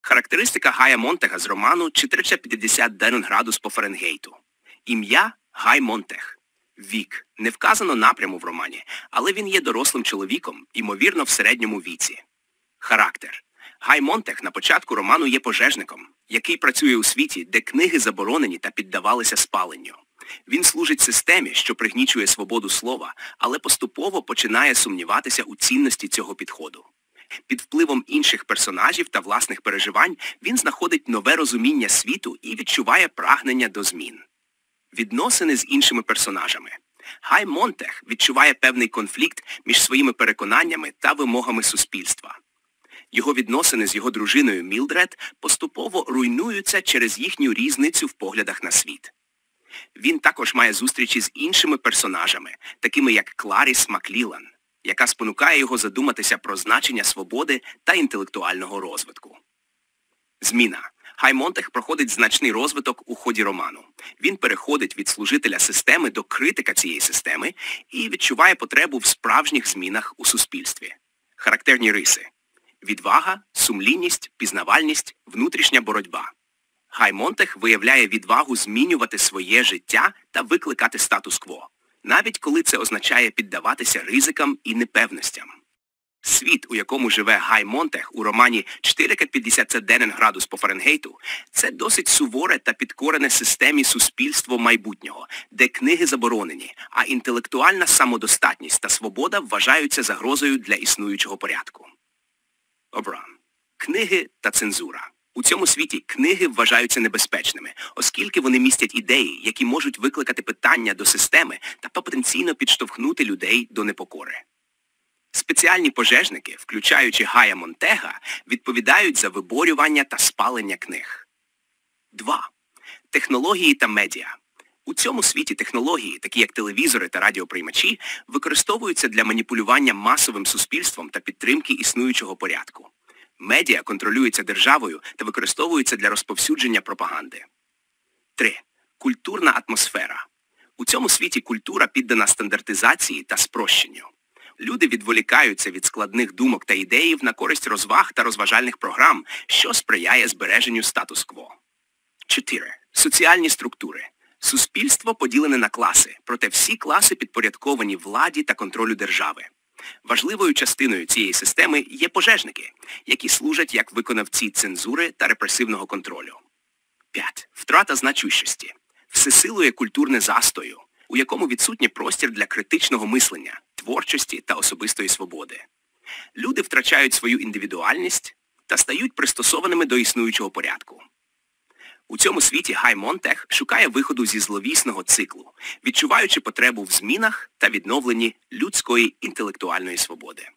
Характеристика Гая Монтега з роману 451 градус по Фаренгейту. Ім'я Гай Монтег. Вік. Не вказано напряму в романі, але він є дорослим чоловіком, ймовірно, в середньому віці. Характер. Гай Монтег на початку роману є пожежником, який працює у світі, де книги заборонені та піддавалися спаленню. Він служить системі, що пригнічує свободу слова, але поступово починає сумніватися у цінності цього підходу. Під впливом інших персонажів та власних переживань він знаходить нове розуміння світу і відчуває прагнення до змін. Відносини з іншими персонажами. Гай Монтег відчуває певний конфлікт між своїми переконаннями та вимогами суспільства. Його відносини з його дружиною Мілдред поступово руйнуються через їхню різницю в поглядах на світ. Він також має зустрічі з іншими персонажами, такими як Кларіс Маклілан, яка спонукає його задуматися про значення свободи та інтелектуального розвитку. Зміна. Гай Монтег проходить значний розвиток у ході роману. Він переходить від служителя системи до критика цієї системи і відчуває потребу в справжніх змінах у суспільстві. Характерні риси. Відвага, сумлінність, пізнавальність, внутрішня боротьба. Гай Монтег виявляє відвагу змінювати своє життя та викликати статус-кво, навіть коли це означає піддаватися ризикам і непевностям. Світ, у якому живе Гай Монтег у романі 451 градус по Фаренгейту, це досить суворе та підкорене системі суспільство майбутнього, де книги заборонені, а інтелектуальна самодостатність та свобода вважаються загрозою для існуючого порядку. Книги та цензура. У цьому світі книги вважаються небезпечними, оскільки вони містять ідеї, які можуть викликати питання до системи та потенційно підштовхнути людей до непокори. Спеціальні пожежники, включаючи Гая Монтега, відповідають за виборювання та спалення книг. 2. Технології та медіа. У цьому світі технології, такі як телевізори та радіоприймачі, використовуються для маніпулювання масовим суспільством та підтримки існуючого порядку. Медіа контролюються державою та використовуються для розповсюдження пропаганди. 3. Культурна атмосфера. У цьому світі культура піддана стандартизації та спрощенню. Люди відволікаються від складних думок та ідеїв на користь розваг та розважальних програм, що сприяє збереженню статус-кво. 4. Соціальні структури. Суспільство поділене на класи, проте всі класи підпорядковані владі та контролю держави. Важливою частиною цієї системи є пожежники, які служать як виконавці цензури та репресивного контролю. 5. Втрата значущості. Всесилує культурне застою, у якому відсутнє простір для критичного мислення, творчості та особистої свободи. Люди втрачають свою індивідуальність та стають пристосованими до існуючого порядку. У цьому світі Гай Монтег шукає виходу зі зловісного циклу, відчуваючи потребу в змінах та відновленні людської інтелектуальної свободи.